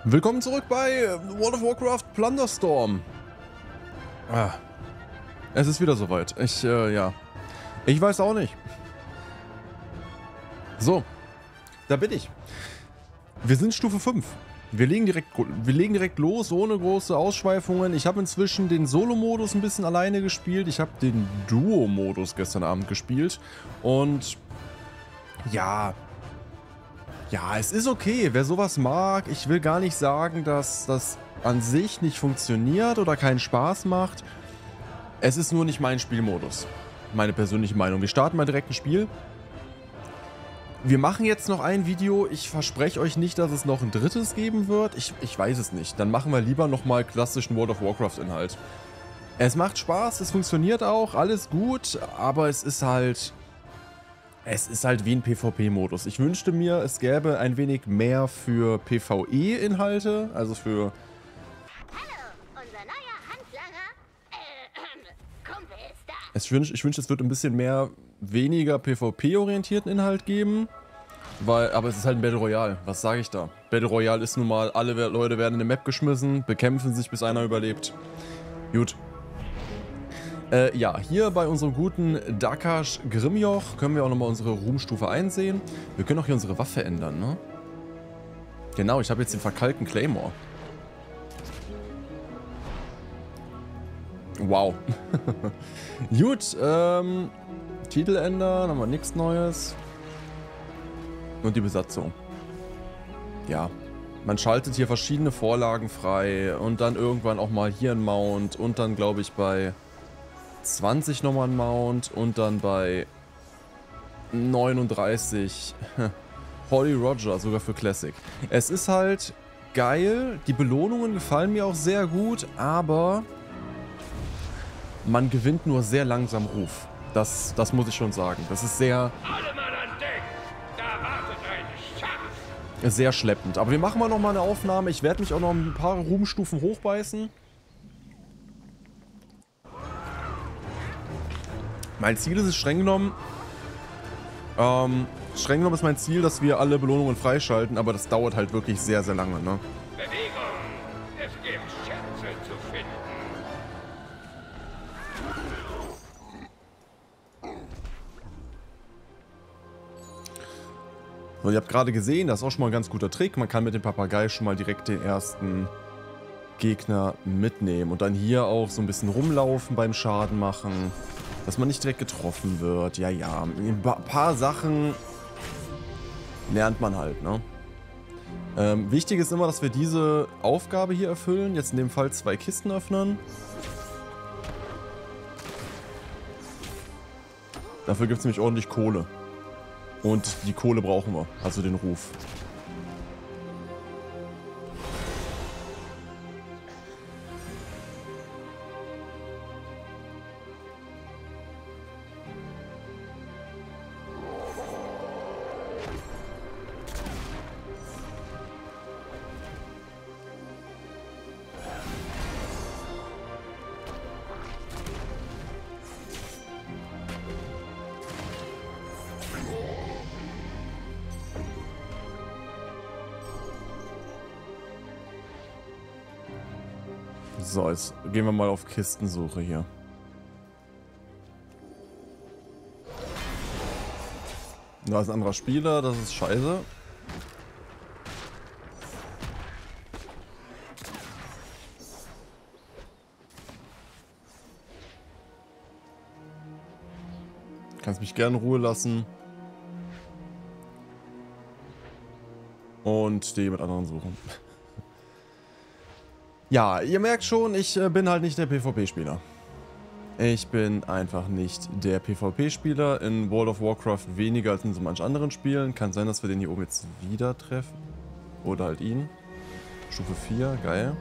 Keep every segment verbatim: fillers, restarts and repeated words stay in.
Willkommen zurück bei World of Warcraft Plunderstorm. Ah, es ist wieder soweit. Ich, äh, ja. Ich weiß auch nicht. So, da bin ich. Wir sind Stufe fünf. Wir legen direkt, wir legen direkt los, ohne große Ausschweifungen. Ich habe inzwischen den Solo-Modus ein bisschen alleine gespielt. Ich habe den Duo-Modus gestern Abend gespielt. Und ja... Ja, es ist okay, wer sowas mag. Ich will gar nicht sagen, dass das an sich nicht funktioniert oder keinen Spaß macht. Es ist nur nicht mein Spielmodus. Meine persönliche Meinung. Wir starten mal direkt ein Spiel. Wir machen jetzt noch ein Video. Ich verspreche euch nicht, dass es noch ein drittes geben wird. Ich, ich weiß es nicht. Dann machen wir lieber nochmal klassischen World of Warcraft-Inhalt. Es macht Spaß, es funktioniert auch, alles gut, aber es ist halt... Es ist halt wie ein PvP-Modus. Ich wünschte mir, es gäbe ein wenig mehr für PvE-Inhalte, also für... Hallo, unser neuer Handlanger. Äh, Kumpel ist da. Ich wünschte, ich wünsch, es wird ein bisschen mehr, weniger PvP-orientierten Inhalt geben. Weil, aber es ist halt ein Battle Royale. Was sage ich da? Battle Royale ist nun mal, alle Leute werden in eine Map geschmissen, bekämpfen sich, bis einer überlebt. Gut. Äh, ja, hier bei unserem guten Dakash Grimjoch können wir auch nochmal unsere Ruhmstufe einsehen. Wir können auch hier unsere Waffe ändern, ne? Genau, ich habe jetzt den verkalkten Claymore. Wow. Gut, ähm, Titel ändern, haben wir nichts Neues. Und die Besatzung. Ja, man schaltet hier verschiedene Vorlagen frei und dann irgendwann auch mal hier ein Mount und dann glaube ich bei... zwanzig nochmal ein Mount und dann bei neununddreißig Holly Roger, sogar für Classic. Es ist halt geil, die Belohnungen gefallen mir auch sehr gut, aber man gewinnt nur sehr langsam Ruf. Das, das muss ich schon sagen. Das ist sehr... Alle Mann an Deck! Da wartet eine Schatz! Sehr schleppend. Aber wir machen mal nochmal eine Aufnahme. Ich werde mich auch noch ein paar Ruhmstufen hochbeißen. Mein Ziel ist es streng genommen, ähm, streng genommen ist mein Ziel, dass wir alle Belohnungen freischalten, aber das dauert halt wirklich sehr, sehr lange, ne? Bewegung! Es gibt Schätze zu finden. So, ihr habt gerade gesehen, das ist auch schon mal ein ganz guter Trick. Man kann mit dem Papagei schon mal direkt den ersten Gegner mitnehmen und dann hier auch so ein bisschen rumlaufen beim Schaden machen. Dass man nicht direkt getroffen wird. Ja, ja. Ein paar Sachen lernt man halt, ne? Ähm, wichtig ist immer, dass wir diese Aufgabe hier erfüllen. Jetzt in dem Fall zwei Kisten öffnen. Dafür gibt es nämlich ordentlich Kohle. Und die Kohle brauchen wir. Also den Ruf. So, jetzt gehen wir mal auf Kistensuche hier. Da ist ein anderer Spieler, das ist scheiße. Kannst mich gerne in Ruhe lassen. Und dir jemand anderen suchen. Ja, ihr merkt schon, ich äh, bin halt nicht der PvP-Spieler. Ich bin einfach nicht der PvP-Spieler. In World of Warcraft weniger als in so manch anderen Spielen. Kann sein, dass wir den hier oben jetzt wieder treffen. Oder halt ihn. Stufe vier, geil.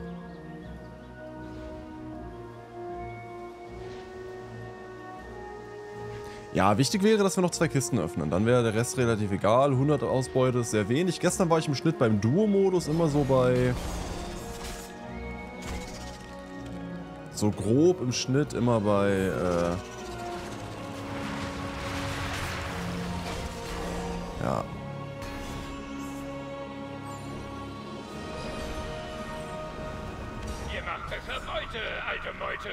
Ja, wichtig wäre, dass wir noch zwei Kisten öffnen. Dann wäre der Rest relativ egal. hundert Ausbeute ist sehr wenig. Gestern war ich im Schnitt beim Duo-Modus immer so bei... So grob im Schnitt immer bei... Äh ja. für Beute, alte Meute.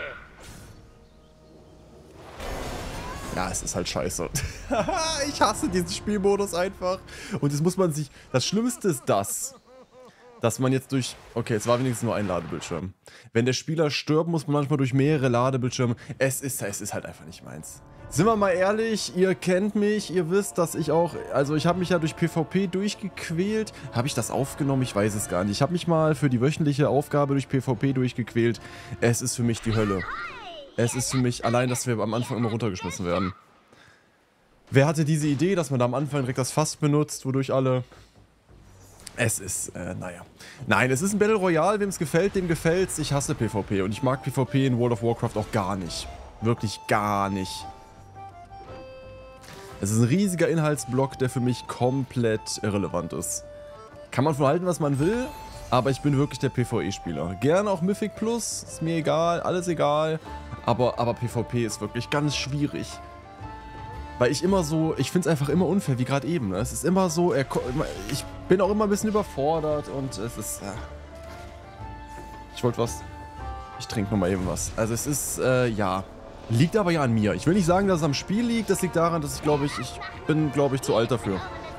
Ja, es ist halt scheiße. Ich hasse diesen Spielmodus einfach. Und jetzt muss man sich... Das Schlimmste ist das, dass man jetzt durch... Okay, es war wenigstens nur ein Ladebildschirm. Wenn der Spieler stirbt, muss man manchmal durch mehrere Ladebildschirme. Es ist, es ist halt einfach nicht meins. Sind wir mal ehrlich, ihr kennt mich, ihr wisst, dass ich auch... Also ich habe mich ja durch PvP durchgequält. Habe ich das aufgenommen? Ich weiß es gar nicht. Ich habe mich mal für die wöchentliche Aufgabe durch PvP durchgequält. Es ist für mich die Hölle. Es ist für mich allein, dass wir am Anfang immer runtergeschmissen werden. Wer hatte diese Idee, dass man da am Anfang direkt das Fass benutzt, wodurch alle... Es ist, äh, naja. Nein, es ist ein Battle Royale, wem es gefällt, dem gefällt's. Ich hasse PvP und ich mag PvP in World of Warcraft auch gar nicht. Wirklich gar nicht. Es ist ein riesiger Inhaltsblock, der für mich komplett irrelevant ist. Kann man von halten, was man will, aber ich bin wirklich der PvE-Spieler. Gerne auch Mythic Plus, ist mir egal, alles egal. Aber, aber PvP ist wirklich ganz schwierig. Weil ich immer so, ich finde es einfach immer unfair, wie gerade eben. Ne? Es ist immer so, er, ich bin auch immer ein bisschen überfordert und es ist... Ja. Ich wollte was... Ich trinke nochmal eben was. Also es ist, äh, ja... Liegt aber ja an mir. Ich will nicht sagen, dass es am Spiel liegt. Das liegt daran, dass ich glaube ich, ich bin, glaube ich, zu alt dafür.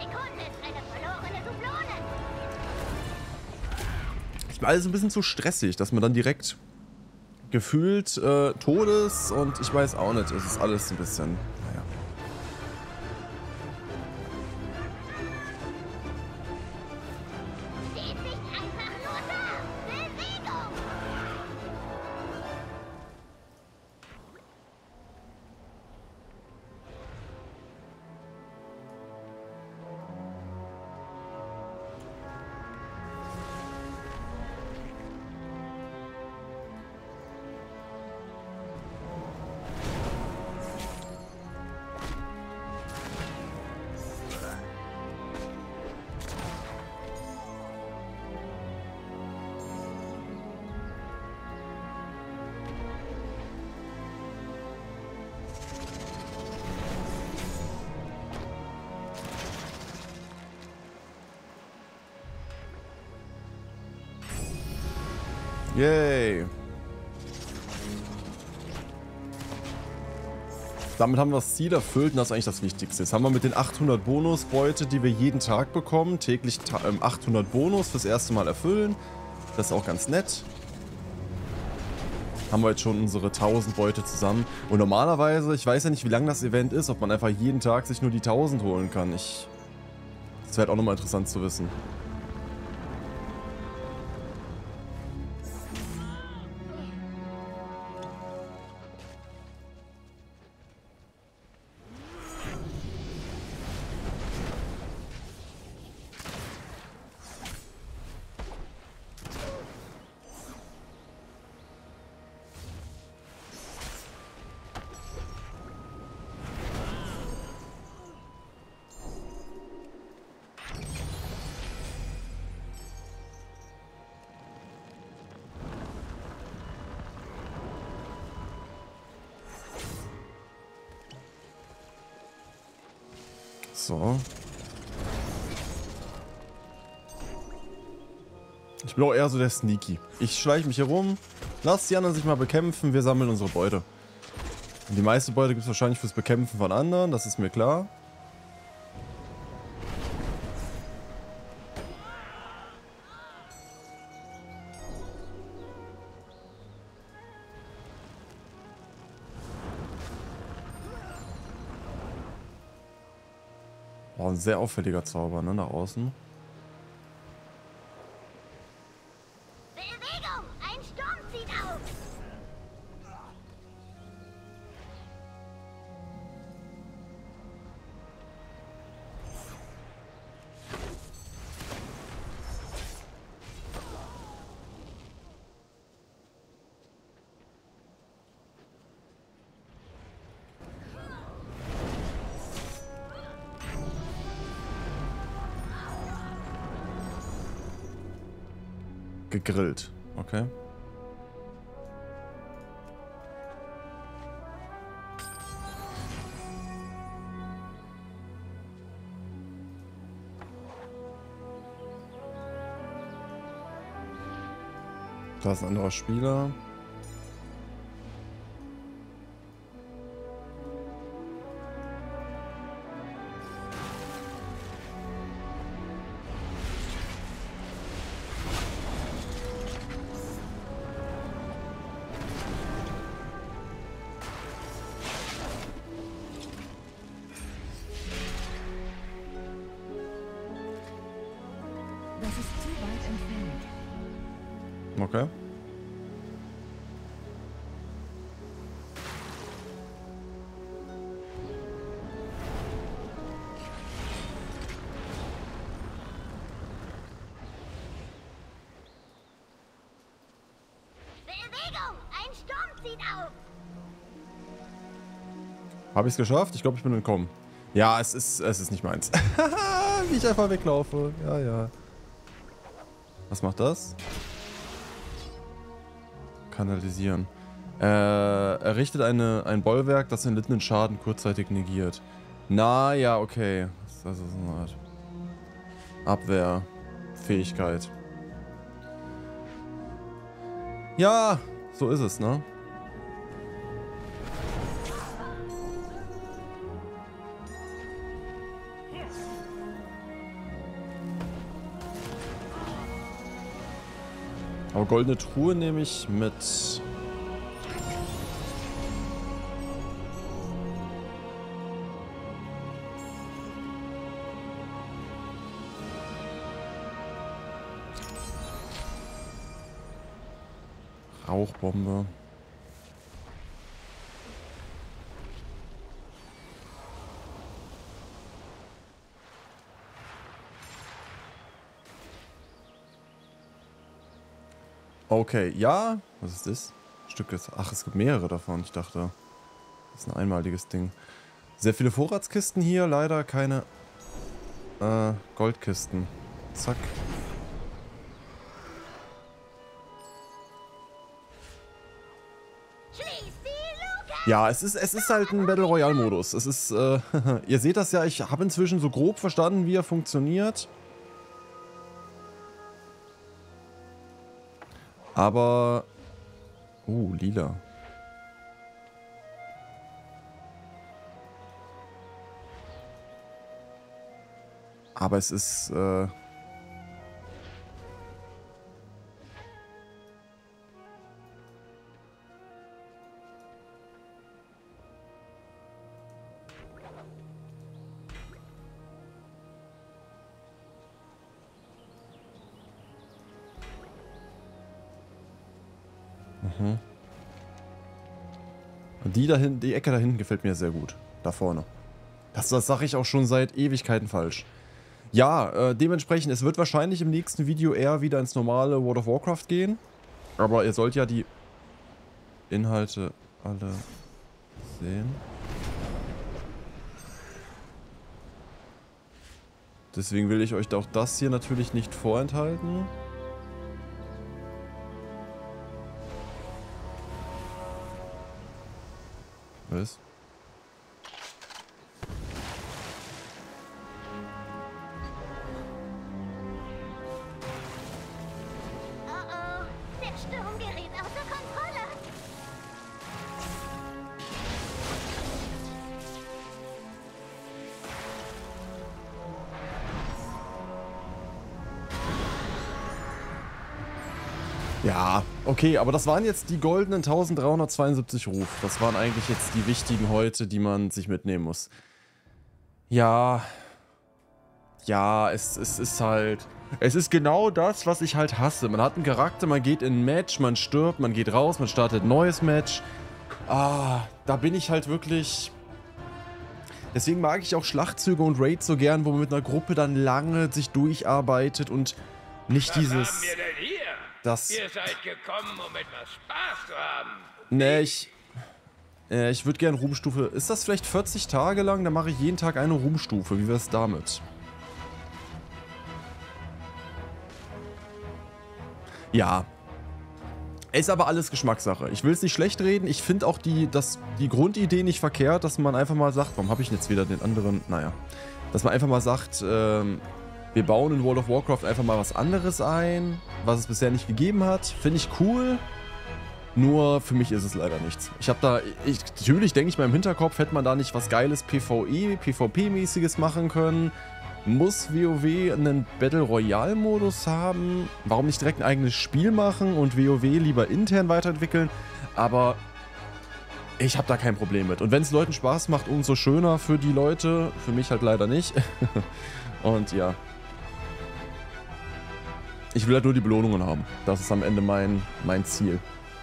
Es ist alles ein bisschen zu stressig, dass man dann direkt gefühlt äh, tot ist und ich weiß auch nicht. Es ist alles ein bisschen, naja. Yay. Damit haben wir das Ziel erfüllt und das ist eigentlich das Wichtigste. Jetzt haben wir mit den achthundert Bonusbeute, die wir jeden Tag bekommen, täglich achthundert Bonus fürs erste Mal erfüllen. Das ist auch ganz nett. Haben wir jetzt schon unsere tausend Beute zusammen. Und normalerweise, ich weiß ja nicht, wie lang das Event ist, ob man einfach jeden Tag sich nur die tausend holen kann. Ich, das wäre auch nochmal interessant zu wissen. So. Ich bin auch eher so der Sneaky. Ich schleiche mich hier rum, lass die anderen sich mal bekämpfen, wir sammeln unsere Beute. Und die meiste Beute gibt es wahrscheinlich fürs Bekämpfen von anderen, das ist mir klar. Oh, ein sehr auffälliger Zauber, ne, nach außen. Bewegung! Ein Sturm zieht auf! Gegrillt, okay. Da ist ein anderer Spieler. Das ist zu weit entfernt. Okay. Bewegung! Ein Sturm zieht auf! Habe ich es geschafft? Ich glaube, ich bin entkommen. Ja, es ist, es ist nicht meins. Wie ich einfach weglaufe. Ja, ja. Was macht das? Kanalisieren. Äh, errichtet eine, ein Bollwerk, das den littenden Schaden kurzzeitig negiert. Na ja, okay. Das ist also so eine Art Abwehrfähigkeit. Ja, so ist es, ne? Aber goldene Truhe nehme ich mit. Rauchbombe. Okay, ja. Was ist das? Stück ist. Ach, es gibt mehrere davon. Ich dachte, das ist ein einmaliges Ding. Sehr viele Vorratskisten hier. Leider keine äh, Goldkisten. Zack. Schließ die Luke! Ja, es ist, es ist halt ein Battle Royale Modus. Es ist, äh, ihr seht das ja, ich habe inzwischen so grob verstanden, wie er funktioniert. Aber... Oh, lila. Aber es ist... Äh Mhm. Und die da hinten, die Ecke da hinten gefällt mir sehr gut. Da vorne. Das, das sage ich auch schon seit Ewigkeiten falsch. Ja, äh, dementsprechend, es wird wahrscheinlich im nächsten Video eher wieder ins normale World of Warcraft gehen. Aber ihr sollt ja die Inhalte alle sehen. Deswegen will ich euch auch das hier natürlich nicht vorenthalten. Was? Oh oh, der Sturm gerät außer Kontrolle. Ja, okay, aber das waren jetzt die goldenen eintausenddreihundertzweiundsiebzig Ruf. Das waren eigentlich jetzt die wichtigen heute, die man sich mitnehmen muss. Ja. Ja, es, es ist halt... Es ist genau das, was ich halt hasse. Man hat einen Charakter, man geht in ein Match, man stirbt, man geht raus, man startet ein neues Match. Ah, da bin ich halt wirklich... Deswegen mag ich auch Schlachtzüge und Raids so gern, wo man mit einer Gruppe dann lange sich durcharbeitet und nicht Was dieses... haben wir denn hier? Das... Ihr seid gekommen, um etwas Spaß zu haben. Nee, ich... Äh, ich würde gerne Ruhmstufe... Ist das vielleicht vierzig Tage lang? Dann mache ich jeden Tag eine Ruhmstufe. Wie wär's damit? Ja. Ist aber alles Geschmackssache. Ich will es nicht schlecht reden. Ich finde auch die, das, die Grundidee nicht verkehrt, dass man einfach mal sagt... Warum habe ich jetzt wieder den anderen... Naja. Dass man einfach mal sagt, ähm... Wir bauen in World of Warcraft einfach mal was anderes ein, was es bisher nicht gegeben hat. Finde ich cool. Nur für mich ist es leider nichts. Ich habe da, ich, natürlich denke ich mal im Hinterkopf, hätte man da nicht was geiles PvE, PvP-mäßiges machen können. Muss WoW einen Battle Royale Modus haben? Warum nicht direkt ein eigenes Spiel machen und WoW lieber intern weiterentwickeln? Aber ich habe da kein Problem mit. Und wenn es Leuten Spaß macht, umso schöner für die Leute. Für mich halt leider nicht. Und ja. Ich will halt nur die Belohnungen haben. Das ist am Ende mein, mein Ziel.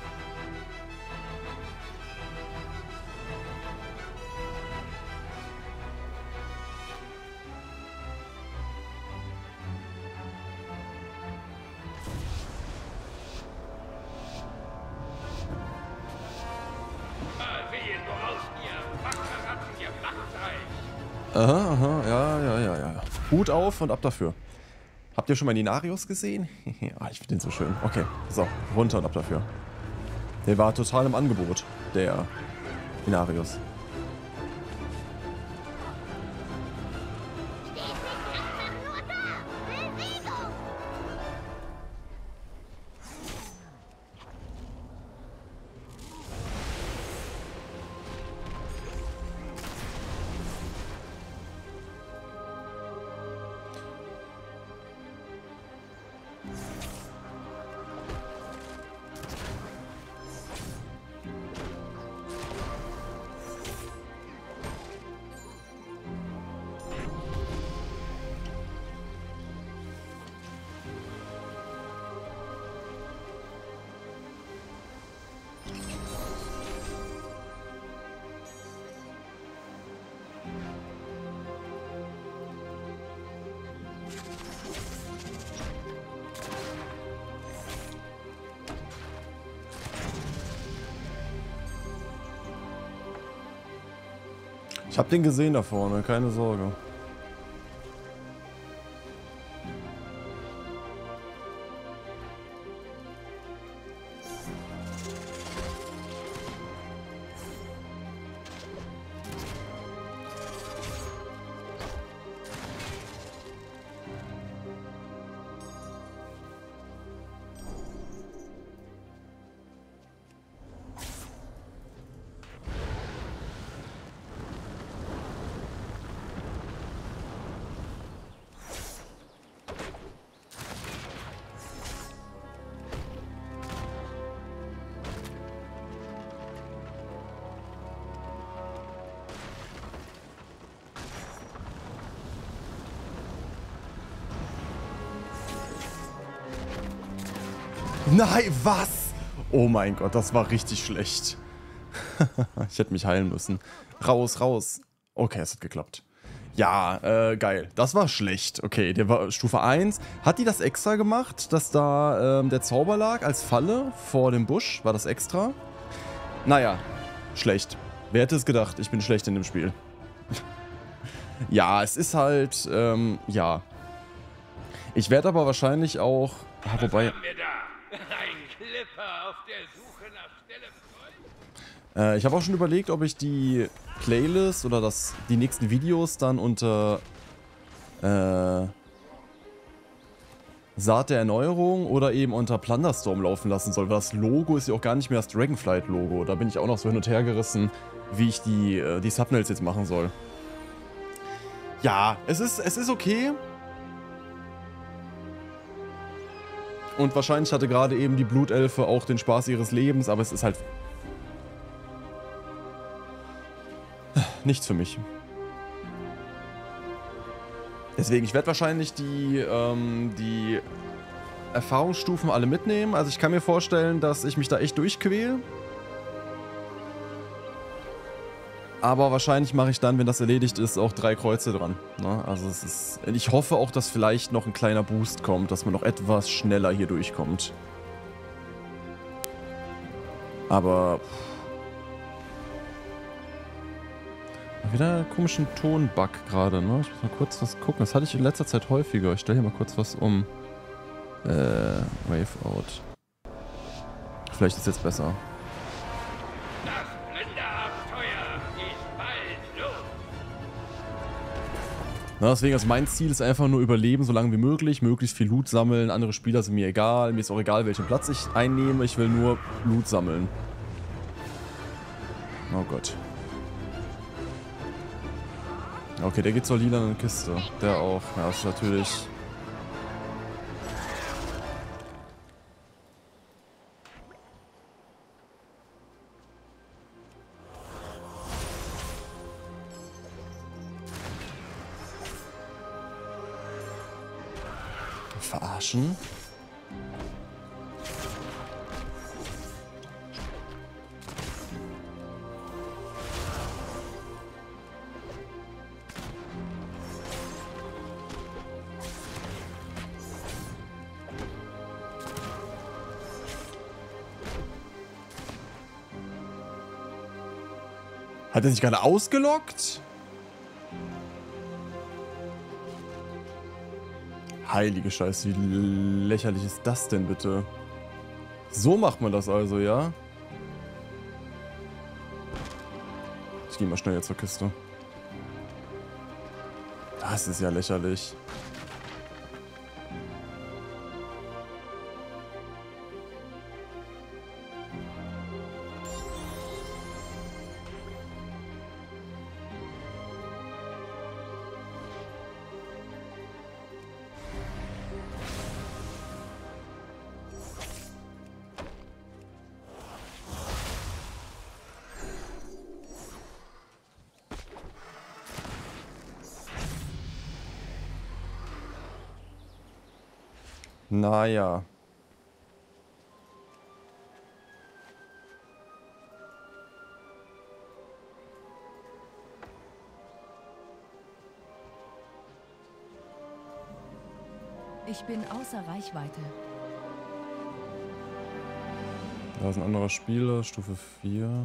Aha, aha, ja, ja, ja, ja. Hut auf und ab dafür. Habt ihr schon mal Inarius gesehen? Ah, ich finde den so schön. Okay, so, runter und ab dafür. Der war total im Angebot, der Inarius. Ich hab den gesehen da vorne, keine Sorge. Nein, was? Oh mein Gott, das war richtig schlecht. Ich hätte mich heilen müssen. Raus, raus. Okay, es hat geklappt. Ja, äh, geil. Das war schlecht. Okay, der war Stufe eins. Hat die das extra gemacht, dass da ähm, der Zauber lag als Falle vor dem Busch? War das extra? Naja, schlecht. Wer hätte es gedacht? Ich bin schlecht in dem Spiel. Ja, es ist halt, ähm, ja. Ich werde aber wahrscheinlich auch... Ah, wobei... Ein Clipper auf der Suche nach schnellem Freund? Äh, ich habe auch schon überlegt, ob ich die Playlist oder das, die nächsten Videos dann unter äh, Saat der Erneuerung oder eben unter Plunderstorm laufen lassen soll, weil das Logo ist ja auch gar nicht mehr das Dragonflight-Logo. Da bin ich auch noch so hin und her gerissen, wie ich die, äh, die Thumbnails jetzt machen soll. Ja, es ist, es ist okay. Und wahrscheinlich hatte gerade eben die Blutelfe auch den Spaß ihres Lebens, aber es ist halt nichts für mich. Deswegen, ich werde wahrscheinlich die, ähm, die Erfahrungsstufen alle mitnehmen. Also ich kann mir vorstellen, dass ich mich da echt durchquäle. Aber wahrscheinlich mache ich dann, wenn das erledigt ist, auch drei Kreuze dran. Ne? Also es ist. Ich hoffe auch, dass vielleicht noch ein kleiner Boost kommt, dass man noch etwas schneller hier durchkommt. Aber. Wieder einen komischen Tonbug gerade, ne? Ich muss mal kurz was gucken. Das hatte ich in letzter Zeit häufiger. Ich stelle hier mal kurz was um. Äh, Wave Out. Vielleicht ist es jetzt besser. Na, deswegen, also mein Ziel ist einfach nur überleben, so lange wie möglich, möglichst viel Loot sammeln. Andere Spieler sind mir egal, mir ist auch egal, welchen Platz ich einnehme, ich will nur Loot sammeln. Oh Gott. Okay, der geht zur lilanen Kiste. Der auch. Ja, das ist natürlich... Verarschen? Hat er sich gerade ausgelockt? Heilige Scheiße, wie lächerlich ist das denn bitte? So macht man das also, ja? Ich gehe mal schnell jetzt zur Kiste. Das ist ja lächerlich. Naja. Ich bin außer Reichweite. Da ist ein anderer Spieler, Stufe vier.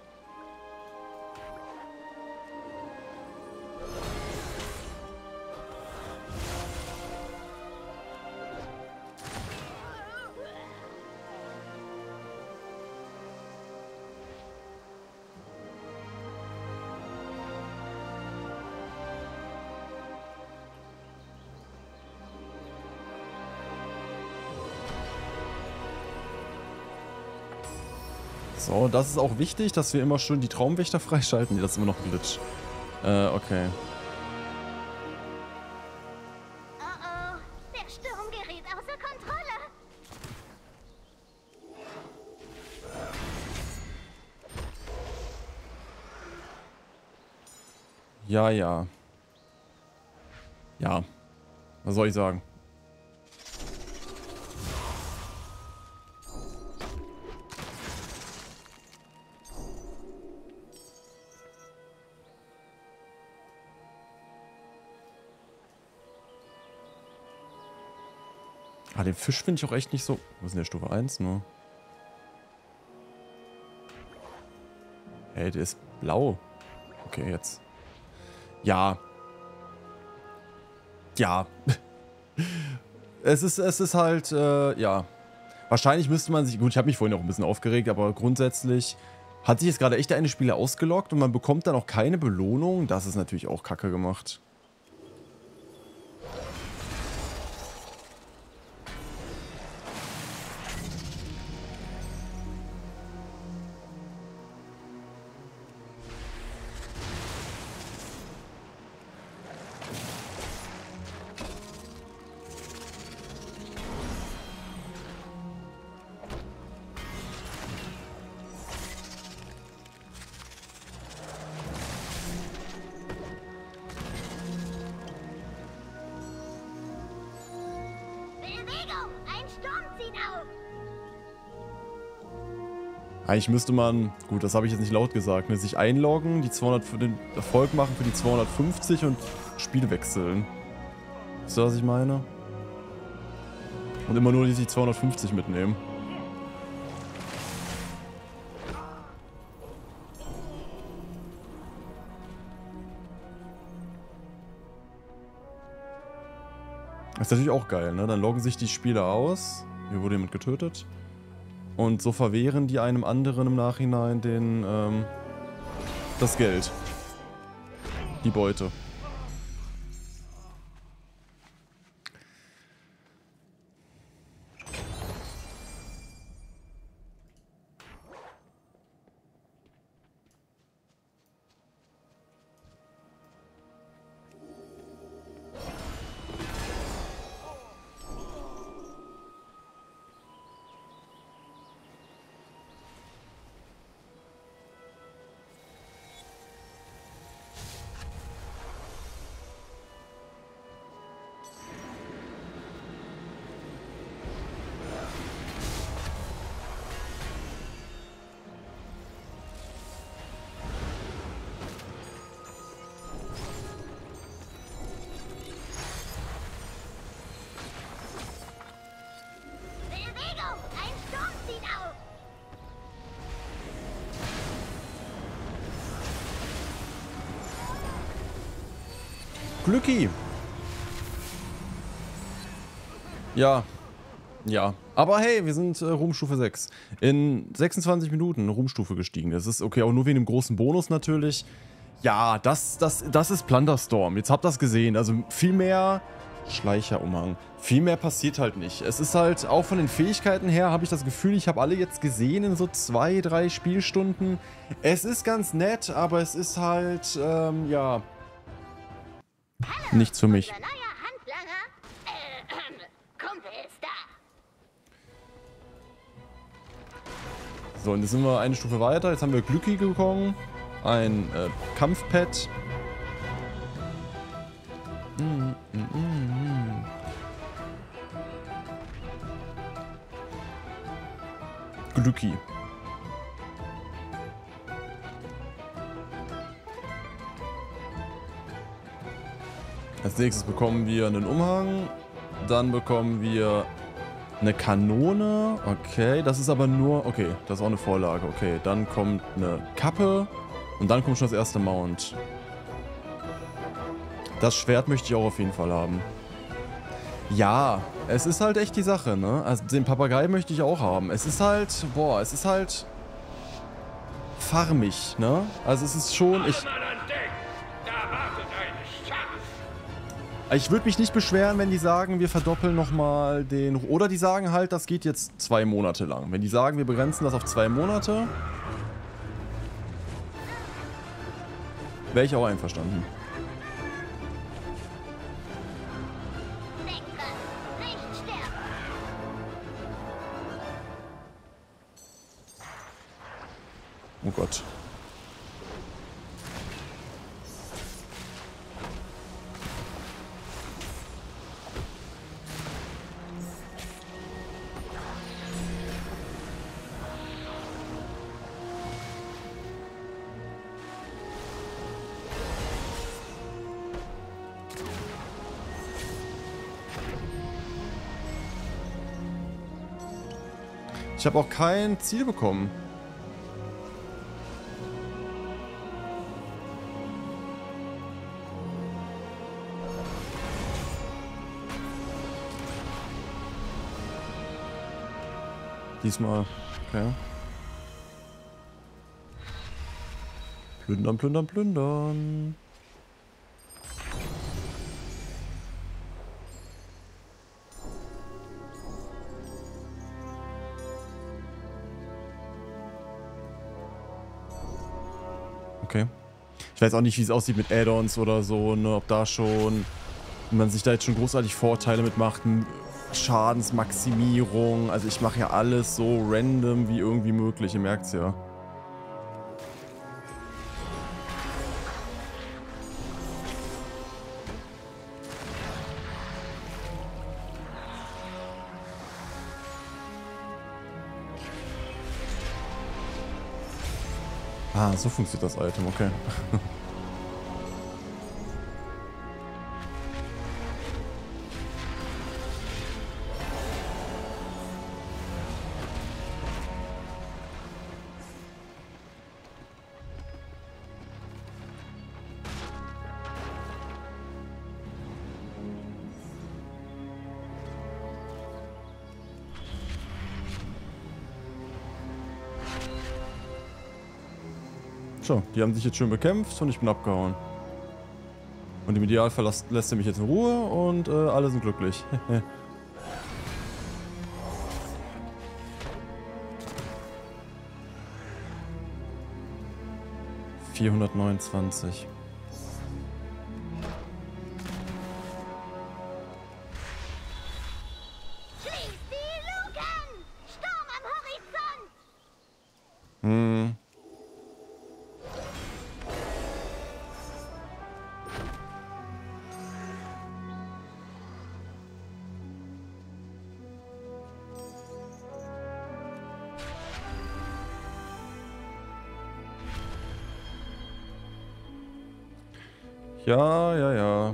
So, das ist auch wichtig, dass wir immer schön die Traumwächter freischalten. Nee, das ist immer noch ein Glitch. Äh, okay. Oh oh, der Sturm gerät außer Kontrolle. Ja, ja. Ja. Was soll ich sagen? Ah, den Fisch finde ich auch echt nicht so... Was ist denn der Stufe eins nur? Ey, der ist blau. Okay, jetzt. Ja. Ja. es ist, es ist halt, äh, ja. Wahrscheinlich müsste man sich... Gut, ich habe mich vorhin auch ein bisschen aufgeregt, aber grundsätzlich hat sich jetzt gerade echt der eine Spieler ausgeloggt und man bekommt dann auch keine Belohnung. Das ist natürlich auch kacke gemacht. Eigentlich müsste man, gut, das habe ich jetzt nicht laut gesagt, ne, sich einloggen, die zweihundert für den Erfolg machen für die zweihundertfünfzig und Spiel wechseln. Wisst ihr, was ich meine? Und immer nur die zweihundertfünfzig mitnehmen. Das ist natürlich auch geil, ne? Dann loggen sich die Spieler aus. Hier wurde jemand getötet. Und so verwehren die einem anderen im Nachhinein den, ähm, das Geld. Die Beute. Glücki. Ja. Ja. Aber hey, wir sind äh, Ruhmstufe sechs. In sechsundzwanzig Minuten eine Ruhmstufe gestiegen. Das ist okay, auch nur wegen dem großen Bonus natürlich. Ja, das, das, das ist Plunderstorm. Jetzt habt ihr das gesehen. Also viel mehr... Schleicherumhang. Viel mehr passiert halt nicht. Es ist halt, auch von den Fähigkeiten her, habe ich das Gefühl, ich habe alle jetzt gesehen in so zwei, drei Spielstunden. Es ist ganz nett, aber es ist halt, ähm, ja... nichts für mich. Unser neuer Handlanger, äh, Kumpel ist da. So, und jetzt sind wir eine Stufe weiter. Jetzt haben wir Glücki bekommen. Ein äh, Kampfpad. Mm, mm, mm, mm. Glücki. Als nächstes bekommen wir einen Umhang. Dann bekommen wir eine Kanone. Okay, das ist aber nur... Okay, das ist auch eine Vorlage. Okay, dann kommt eine Kappe. Und dann kommt schon das erste Mount. Das Schwert möchte ich auch auf jeden Fall haben. Ja, es ist halt echt die Sache, ne? Also den Papagei möchte ich auch haben. Es ist halt... Boah, es ist halt... farmig, ne? Also es ist schon... Ich, ich würde mich nicht beschweren, wenn die sagen, wir verdoppeln nochmal den... Oder die sagen halt, das geht jetzt zwei Monate lang. Wenn die sagen, wir begrenzen das auf zwei Monate... wäre ich auch einverstanden. Oh Gott. Ich habe auch kein Ziel bekommen. Diesmal, okay. Plündern, plündern, plündern. Okay. Ich weiß auch nicht, wie es aussieht mit Add-ons oder so, ne, ob da schon, wenn man sich da jetzt schon großartig Vorteile mitmacht, Schadensmaximierung, also ich mache ja alles so random wie irgendwie möglich, ihr merkt's ja. Ah, so funktioniert das Item, okay. So, die haben sich jetzt schön bekämpft und ich bin abgehauen. Und im Idealfall lässt, lässt er mich jetzt in Ruhe und äh, alle sind glücklich. vierhundertneunundzwanzig. Schließ die Luken! Sturm am Horizont! Hm. Ja, ja, ja.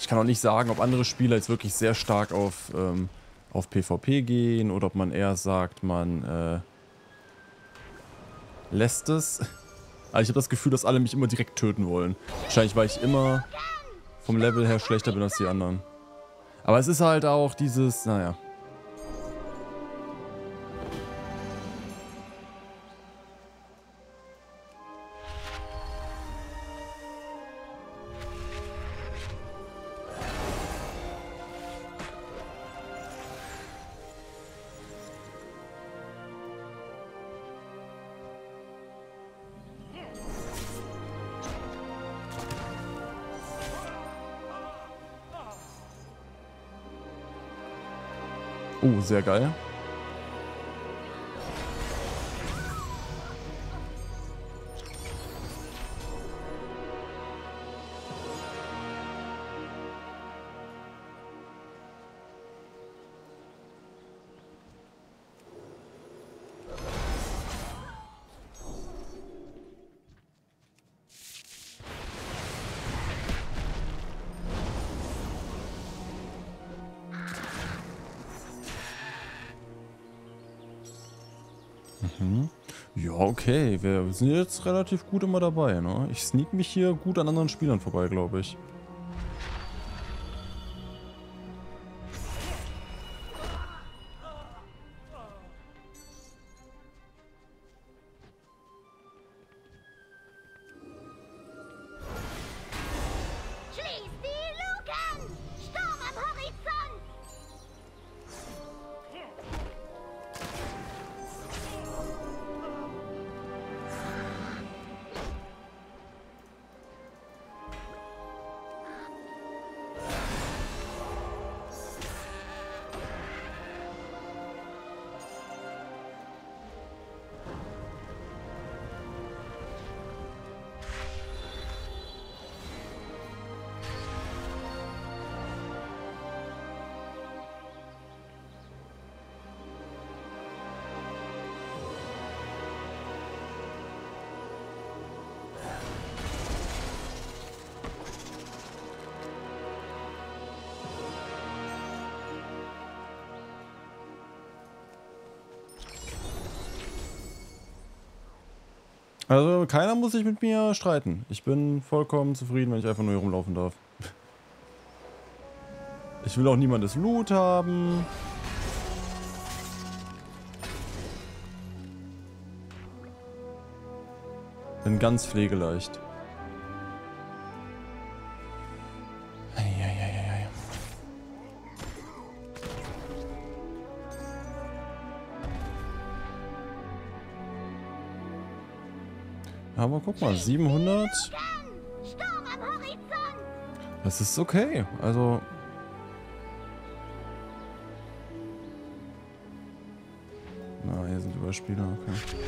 Ich kann auch nicht sagen, ob andere Spieler jetzt wirklich sehr stark auf, ähm, auf PvP gehen oder ob man eher sagt, man äh, lässt es. Aber ich habe das Gefühl, dass alle mich immer direkt töten wollen. Wahrscheinlich, weil ich immer vom Level her schlechter bin als die anderen. Aber es ist halt auch dieses, naja. Oh, sehr geil. Mhm. Ja, okay. Wir sind jetzt relativ gut immer dabei, ne? Ich sneak mich hier gut an anderen Spielern vorbei, glaube ich. Schließ die Luken! Sturm am Horizont! Also keiner muss sich mit mir streiten. Ich bin vollkommen zufrieden, wenn ich einfach nur hier rumlaufen darf. Ich will auch niemandes Loot haben. Bin ganz pflegeleicht. Eieieiei. Aber guck mal, siebenhundert. Sturm am Horizont! Das ist okay. Also. Na, hier sind Überspieler, okay.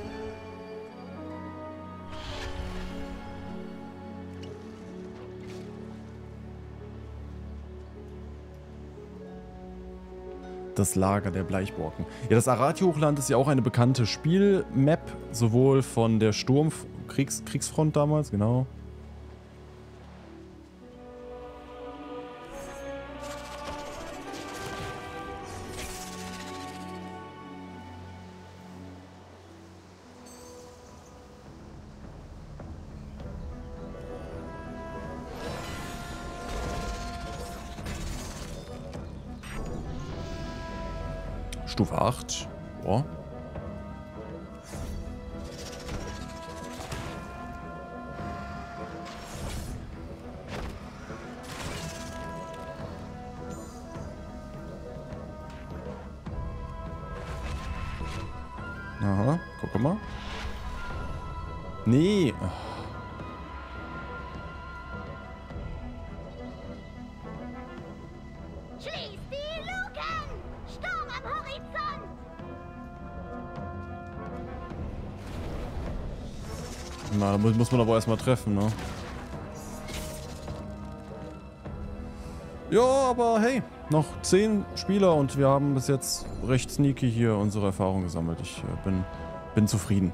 Das Lager der Bleichborken. Ja, das Arathi-Hochland ist ja auch eine bekannte Spielmap, sowohl von der Sturmkriegsfront damals, genau. Stufe acht. Boah. Aha, guck mal. Nee. Schließ die Luken! Sturm am Horizont! Na, da muss, muss man aber erstmal treffen, ne? Ja, aber hey, noch zehn Spieler und wir haben bis jetzt recht sneaky hier unsere Erfahrung gesammelt. Ich äh, bin, bin zufrieden.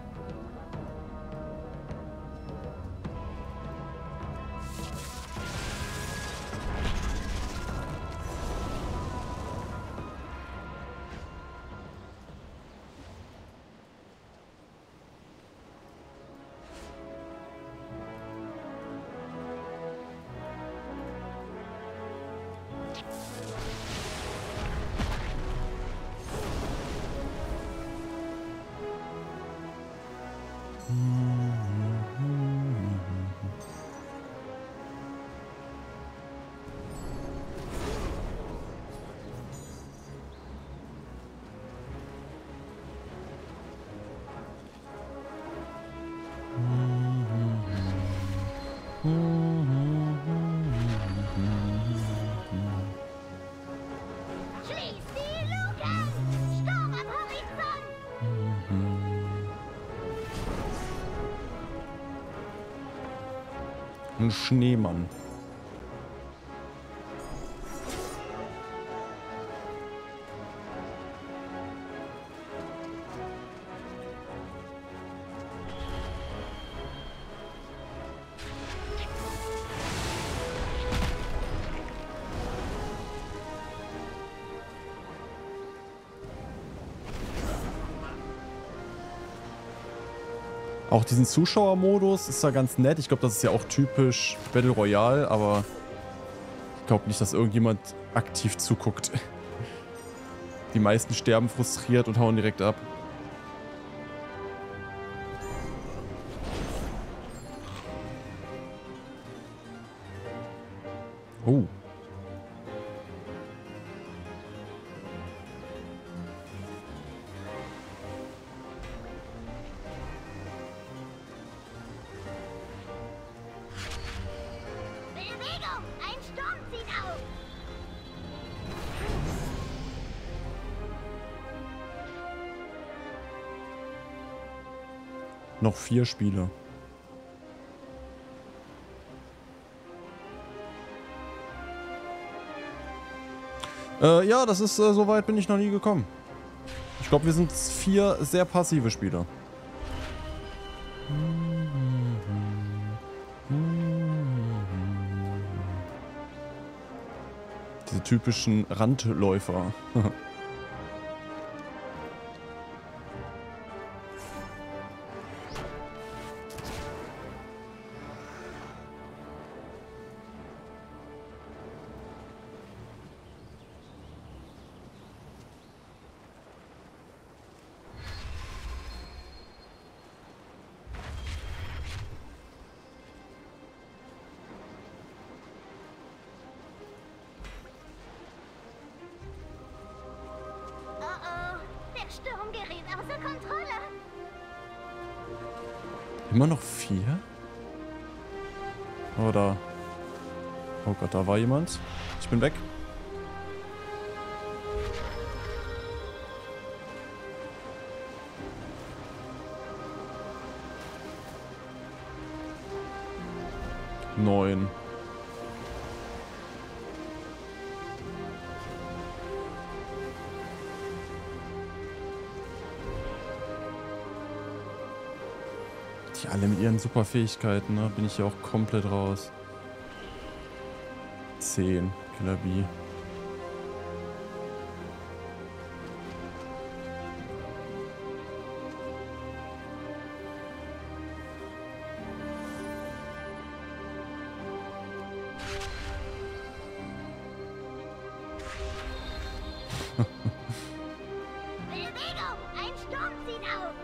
Schließ die Luke! Sturm am Horizont! Ein Schneemann. Auch diesen Zuschauermodus ist ja ganz nett. Ich glaube, das ist ja auch typisch Battle Royale, aber ich glaube nicht, dass irgendjemand aktiv zuguckt. Die meisten sterben frustriert und hauen direkt ab. Oh. Bewegung! Ein Sturm zieht auf! Noch vier Spiele. Äh, ja, das ist, äh, so weit bin ich noch nie gekommen. Ich glaube, wir sind vier sehr passive Spieler. Diese typischen Randläufer. Sturm gerät außer Kontrolle. Immer noch vier? Oder... Oh Gott, da war jemand. Ich bin weg. Neun. Die alle mit ihren Superfähigkeiten, ne? Bin ich ja auch komplett raus. Zehn. Killer Bee. Bewegung! Ein Sturm zieht auf!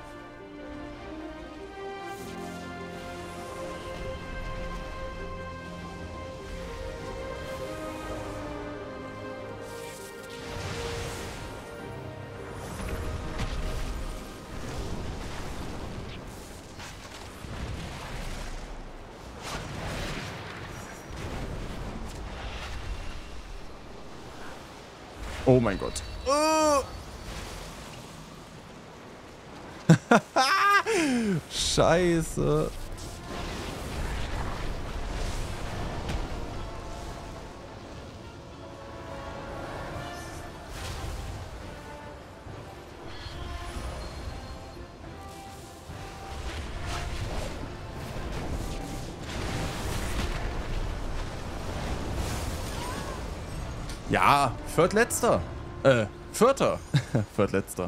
Oh mein Gott. Oh. Scheiße. Ja, Viertletzter. Äh, Vierter. Viertletzter.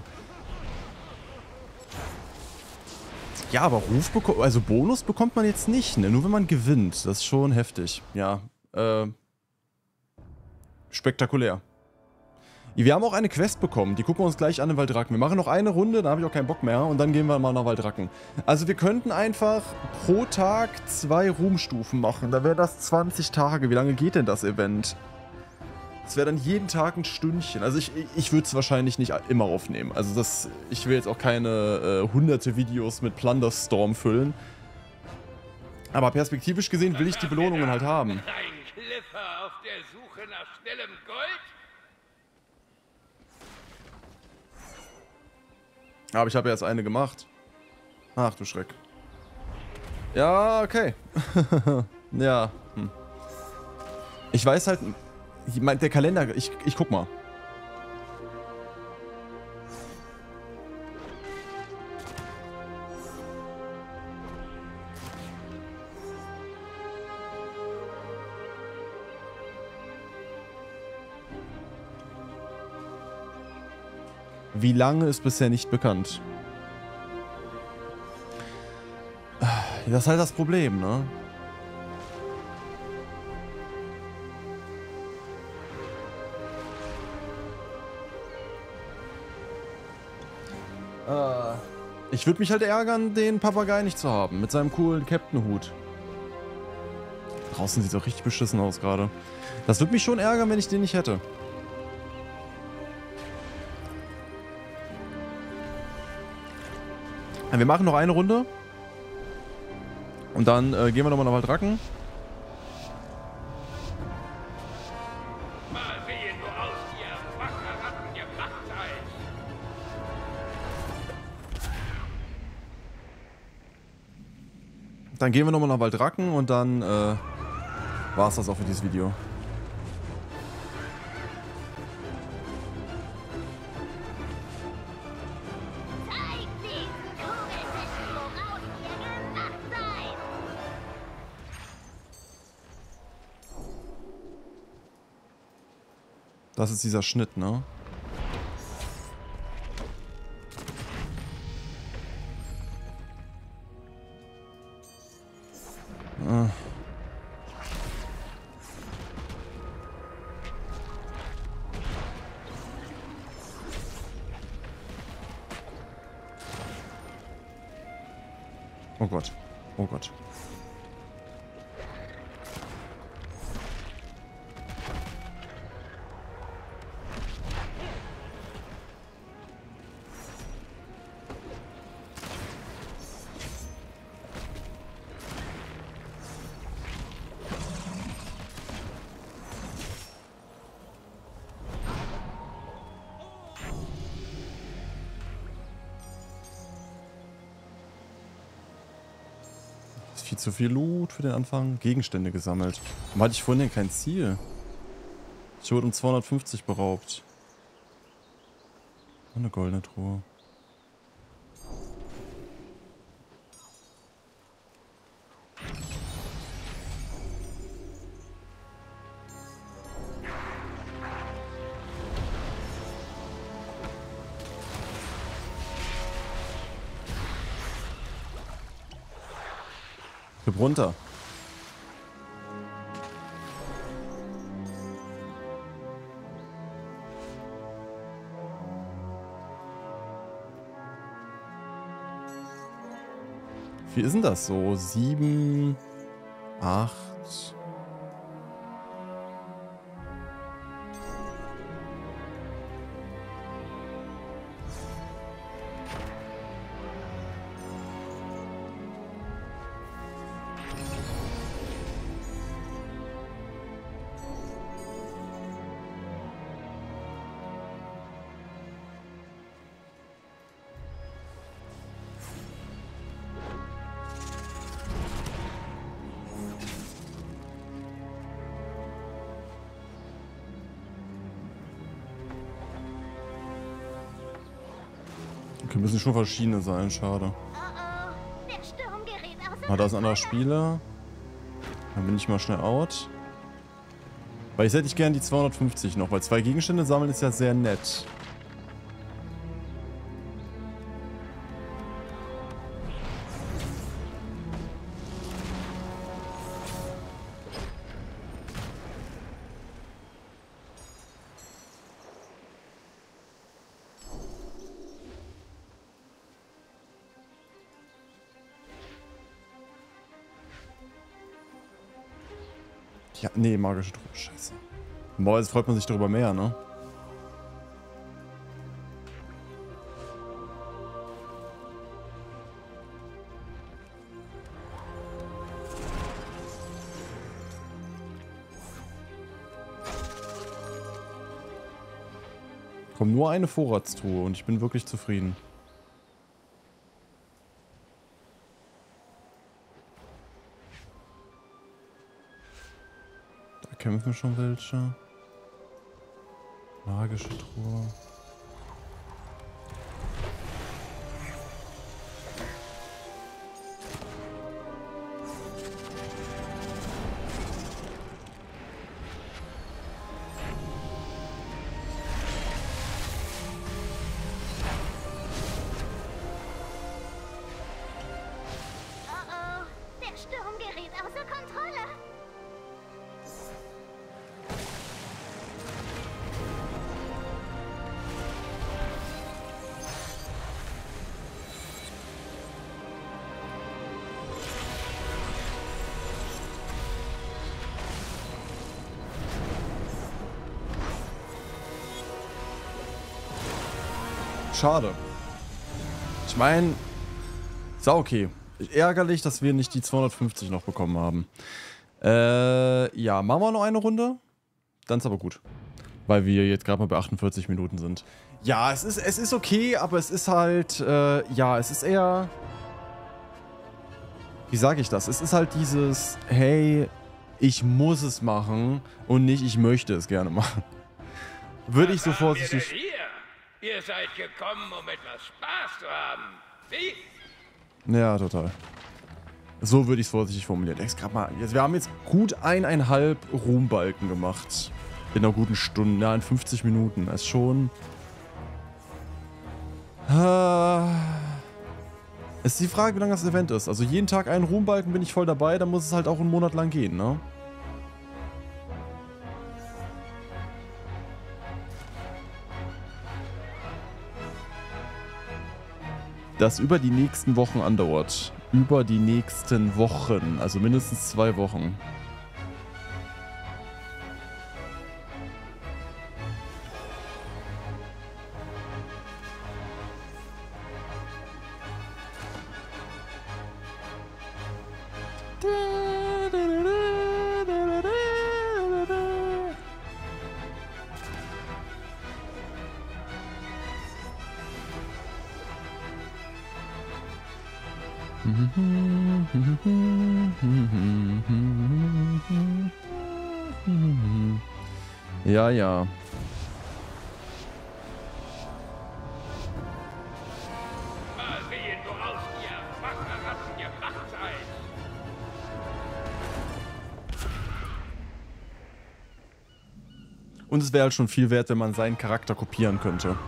Ja, aber Ruf bekommt, also Bonus bekommt man jetzt nicht, ne? Nur wenn man gewinnt. Das ist schon heftig. Ja, äh, spektakulär. Wir haben auch eine Quest bekommen, die gucken wir uns gleich an in Waldracken. Wir machen noch eine Runde, dann habe ich auch keinen Bock mehr und dann gehen wir mal nach Waldracken. Also wir könnten einfach pro Tag zwei Ruhmstufen machen, da wäre das zwanzig Tage. Wie lange geht denn das Event? Das wäre dann jeden Tag ein Stündchen. Also ich, ich würde es wahrscheinlich nicht immer aufnehmen. Also das, ich will jetzt auch keine äh, hunderte Videos mit Plunderstorm füllen. Aber perspektivisch gesehen will ich die Belohnungen halt haben. Ein Clipper auf der Suche nach schnellem Gold? Aber ich habe ja jetzt eine gemacht. Ach du Schreck. Ja, okay. Ja. Hm. Ich weiß halt... Ich mein, der Kalender... Ich, ich guck mal. Wie lange ist bisher nicht bekannt. Das ist halt das Problem, ne? Ich würde mich halt ärgern, den Papagei nicht zu haben. Mit seinem coolen Captain-Hut. Draußen sieht es auch richtig beschissen aus gerade. Das würde mich schon ärgern, wenn ich den nicht hätte. Wir machen noch eine Runde. Und dann äh, gehen wir nochmal nach Waldracken. Mal sehen, woraus ihr Wasserratten gemacht seid. Dann gehen wir nochmal nach Waldracken und dann äh, war es das auch für dieses Video. Das ist dieser Schnitt, ne? Ah. Oh Gott. Oh Gott. Viel zu viel Loot für den Anfang. Gegenstände gesammelt. Warum hatte ich vorhin denn kein Ziel? Ich wurde um zweihundertfünfzig beraubt. Und eine goldene Truhe. Gib runter. Wie ist denn das so? Sieben, acht. Okay, müssen schon verschiedene sein, schade. Oh oh, der Sturm gerät außer Ah, da ist ein anderer Spieler. Dann bin ich mal schnell out. Weil ich hätte ich gern die zweihundertfünfzig noch, weil zwei Gegenstände sammeln ist ja sehr nett. Ja, nee, magische Truhe. Scheiße. Normalerweise freut man sich darüber mehr, ne? Kommt nur eine Vorratstruhe und ich bin wirklich zufrieden. Da kämpfen schon welche. Magische Truhe. Schade. Ich meine, ist auch okay. Ärgerlich, dass wir nicht die zweihundertfünfzig noch bekommen haben. Äh, ja, machen wir noch eine Runde? Dann ist aber gut. Weil wir jetzt gerade mal bei achtundvierzig Minuten sind. Ja, es ist, es ist okay, aber es ist halt, äh, ja, es ist eher... Wie sage ich das? Es ist halt dieses, hey, ich muss es machen und nicht, ich möchte es gerne machen. Würde ich so vorsichtig... Ihr seid gekommen, um etwas Spaß zu haben. Wie? Ja, total. So würde ich es vorsichtig formulieren. Jetzt grad mal, jetzt, wir haben jetzt gut eineinhalb Ruhmbalken gemacht. In einer guten Stunde, ja, in fünfzig Minuten. Das ist schon... Äh, es ist die Frage, wie lange das Event ist. Also jeden Tag einen Ruhmbalken bin ich voll dabei, dann muss es halt auch einen Monat lang gehen, ne? Das über die nächsten Wochen andauert. Über die nächsten Wochen. Also mindestens zwei Wochen. Ja, ja. Mal sehen, woraus ihr Wacheratzen gemacht seid. Und es wäre halt schon viel wert, wenn man seinen Charakter kopieren könnte.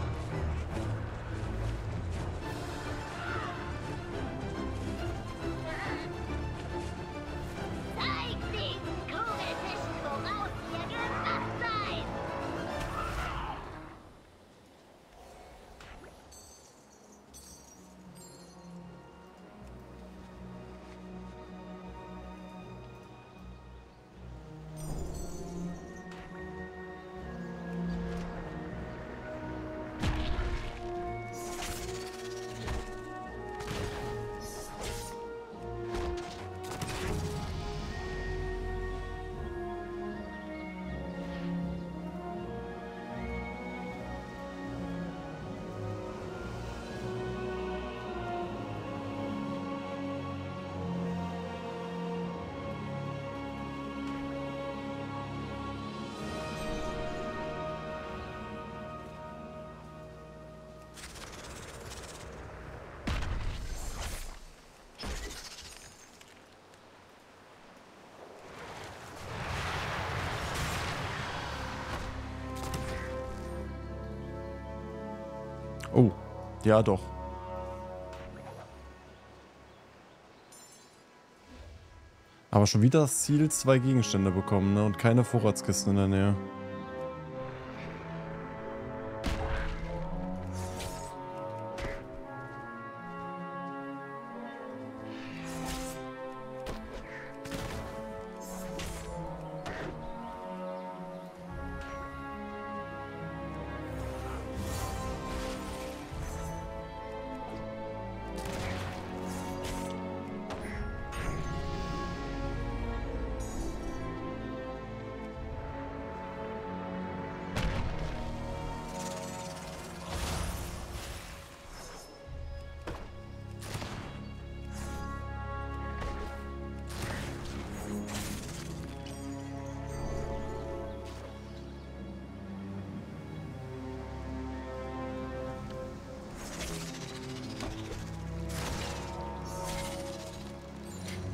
Oh, ja doch. Aber schon wieder das Ziel, zwei Gegenstände bekommen, ne? Und keine Vorratskisten in der Nähe.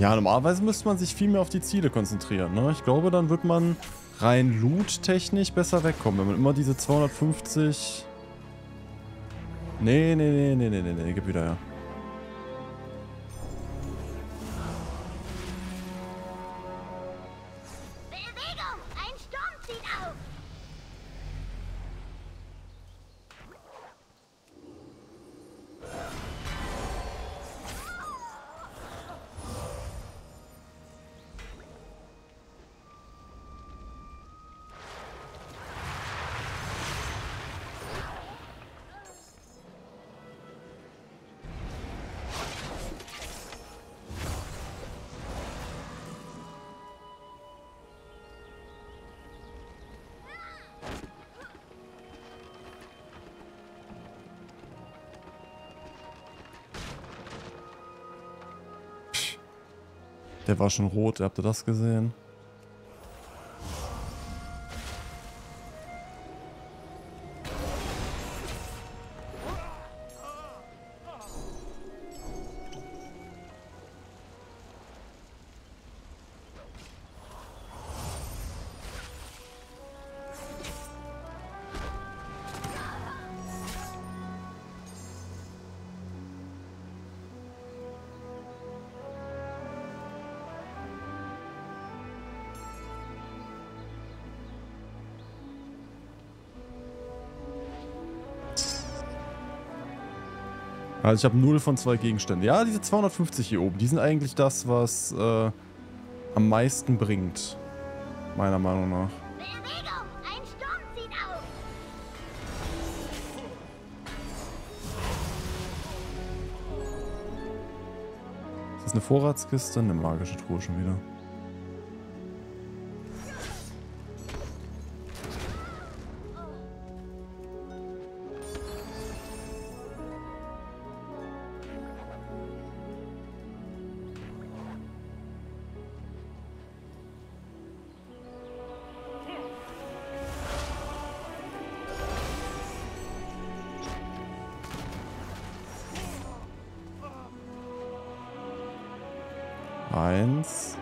Ja, normalerweise müsste man sich viel mehr auf die Ziele konzentrieren, ne? Ich glaube, dann wird man rein loot-technisch besser wegkommen, wenn man immer diese zweihundertfünfzig... Nee, nee, nee, nee, nee, nee, nee, gib wieder her. Bewegung! Ein Sturm zieht auf! Der war schon rot, habt ihr das gesehen? Also ich habe null von zwei Gegenständen. Ja, diese zweihundertfünfzig hier oben, die sind eigentlich das, was äh, am meisten bringt. Meiner Meinung nach. Bewegung! Ein Sturm zieht auf! Ist das eine Vorratskiste? Eine magische Truhe schon wieder. Eins.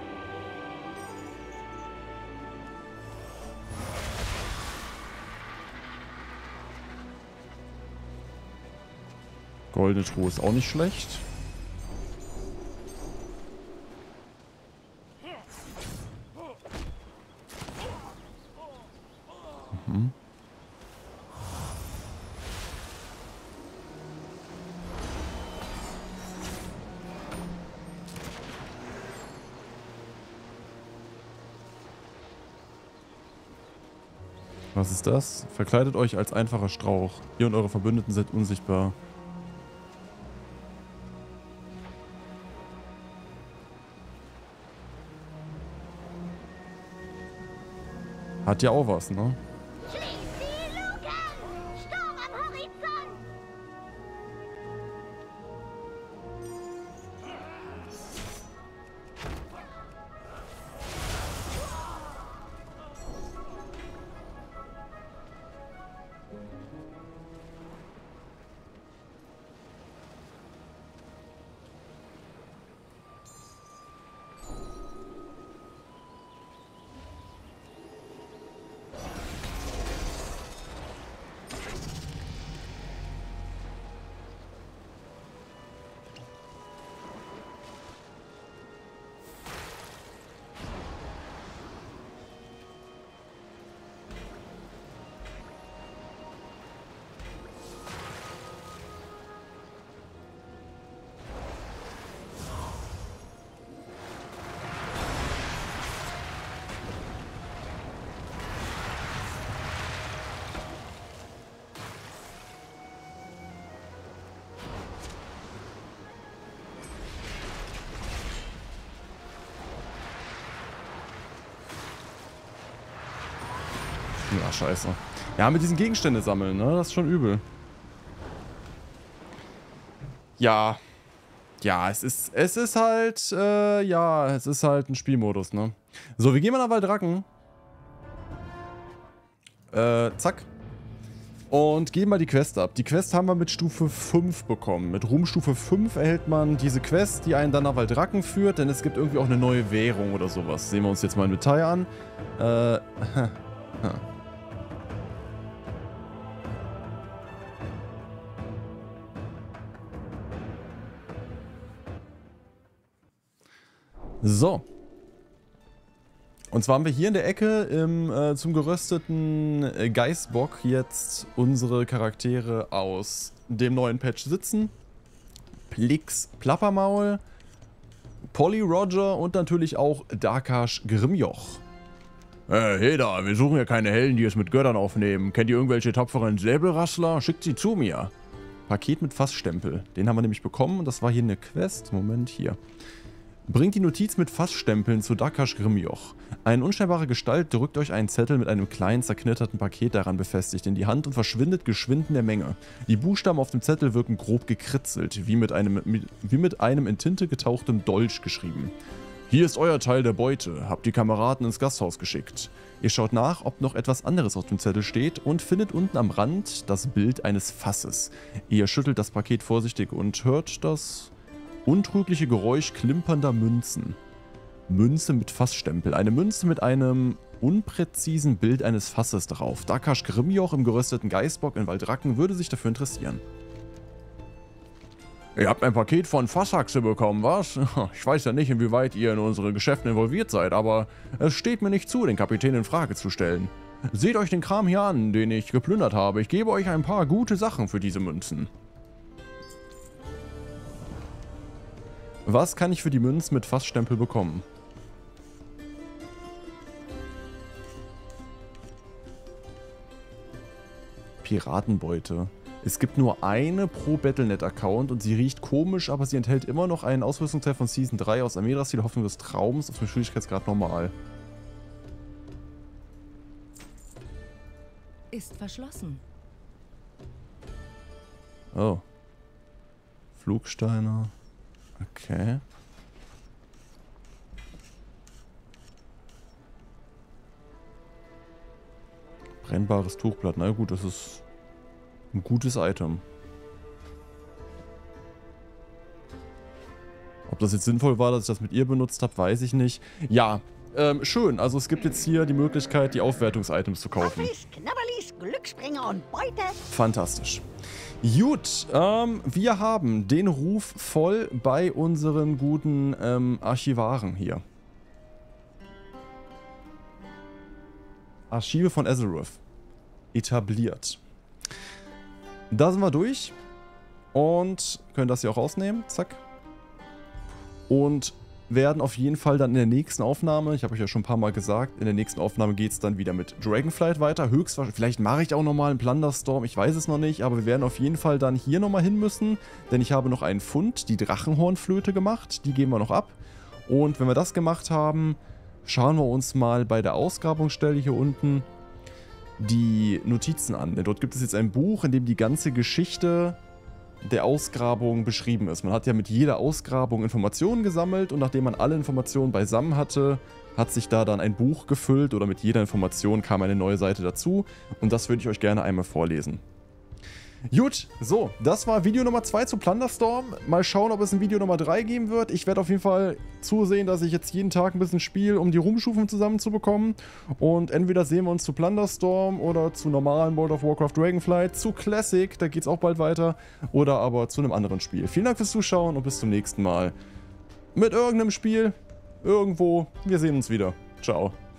Goldene Truhe ist auch nicht schlecht. Mhm. Was ist das? Verkleidet euch als einfacher Strauch. Ihr und eure Verbündeten seid unsichtbar. Hat ja auch was, ne? Schließ die Luken! Sturm am Horizont! Ja, scheiße. Ja, mit diesen Gegenstände sammeln, ne? Das ist schon übel. Ja. Ja, es ist, es ist halt, äh, ja, es ist halt ein Spielmodus, ne? So, wir gehen mal nach Waldracken. Äh, zack. Und geben mal die Quest ab. Die Quest haben wir mit Stufe fünf bekommen. Mit Ruhmstufe fünf erhält man diese Quest, die einen dann nach Waldracken führt, denn es gibt irgendwie auch eine neue Währung oder sowas. Sehen wir uns jetzt mal im Detail an. Äh, So. Und zwar haben wir hier in der Ecke im, äh, zum gerösteten äh, Geißbock jetzt unsere Charaktere aus dem neuen Patch sitzen. Plix Plappermaul, Polly Roger und natürlich auch Darkash Grimjoch. Äh, hey da, wir suchen ja keine Helden, die es mit Göttern aufnehmen. Kennt ihr irgendwelche tapferen Säbelrassler? Schickt sie zu mir. Paket mit Fassstempel. Den haben wir nämlich bekommen und das war hier eine Quest. Moment, hier. Bringt die Notiz mit Fassstempeln zu Darkash Grimjoch. Eine unscheinbare Gestalt drückt euch einen Zettel mit einem kleinen, zerknitterten Paket daran befestigt in die Hand und verschwindet geschwind in der Menge. Die Buchstaben auf dem Zettel wirken grob gekritzelt, wie mit einem, wie mit einem in Tinte getauchtem Dolch geschrieben. Hier ist euer Teil der Beute, habt die Kameraden ins Gasthaus geschickt. Ihr schaut nach, ob noch etwas anderes auf dem Zettel steht und findet unten am Rand das Bild eines Fasses. Ihr schüttelt das Paket vorsichtig und hört das untrügliche Geräusch klimpernder Münzen. Münze mit Fassstempel. Eine Münze mit einem unpräzisen Bild eines Fasses drauf. Darkash Grimjoch im gerösteten Geißbock in Waldracken würde sich dafür interessieren. Ihr habt ein Paket von Fasshaxe bekommen, was? Ich weiß ja nicht, inwieweit ihr in unsere Geschäfte involviert seid, aber es steht mir nicht zu, den Kapitän in Frage zu stellen. Seht euch den Kram hier an, den ich geplündert habe. Ich gebe euch ein paar gute Sachen für diese Münzen. Was kann ich für die Münzen mit Fassstempel bekommen? Piratenbeute. Es gibt nur eine pro Battle Punkt net Account und sie riecht komisch, aber sie enthält immer noch einen Ausrüstungsteil von Season drei aus Amedrastil, Hoffnung des Traums auf dem Schwierigkeitsgrad normal. Ist verschlossen. Oh. Flugsteine. Okay. Brennbares Tuchblatt. Na gut, das ist ein gutes Item. Ob das jetzt sinnvoll war, dass ich das mit ihr benutzt habe, weiß ich nicht. Ja, ähm, schön. Also es gibt jetzt hier die Möglichkeit, die Aufwertungs-Items zu kaufen. Waffels, Knabberlis, Glücksspringer und Beute. Fantastisch. Gut, ähm, wir haben den Ruf voll bei unseren guten ähm, Archivaren hier. Archive von Azeroth. Etabliert. Da sind wir durch. Und können das hier auch rausnehmen. Zack. Und werden auf jeden Fall dann in der nächsten Aufnahme, ich habe euch ja schon ein paar Mal gesagt, in der nächsten Aufnahme geht es dann wieder mit Dragonflight weiter. Höchstwahrscheinlich, vielleicht mache ich auch nochmal einen Plunderstorm, ich weiß es noch nicht, aber wir werden auf jeden Fall dann hier nochmal hin müssen, denn ich habe noch einen Fund, die Drachenhornflöte gemacht, die geben wir noch ab. Und wenn wir das gemacht haben, schauen wir uns mal bei der Ausgrabungsstelle hier unten die Notizen an. Denn dort gibt es jetzt ein Buch, in dem die ganze Geschichte der Ausgrabung beschrieben ist. Man hat ja mit jeder Ausgrabung Informationen gesammelt und nachdem man alle Informationen beisammen hatte, hat sich da dann ein Buch gefüllt oder mit jeder Information kam eine neue Seite dazu und das würde ich euch gerne einmal vorlesen. Gut, so, das war Video Nummer zwei zu Plunderstorm. Mal schauen, ob es ein Video Nummer drei geben wird. Ich werde auf jeden Fall zusehen, dass ich jetzt jeden Tag ein bisschen spiele, um die Ruhmstufen zusammenzubekommen. Und entweder sehen wir uns zu Plunderstorm oder zu normalen World of Warcraft Dragonflight, zu Classic, da geht es auch bald weiter, oder aber zu einem anderen Spiel. Vielen Dank fürs Zuschauen und bis zum nächsten Mal. Mit irgendeinem Spiel, irgendwo. Wir sehen uns wieder. Ciao.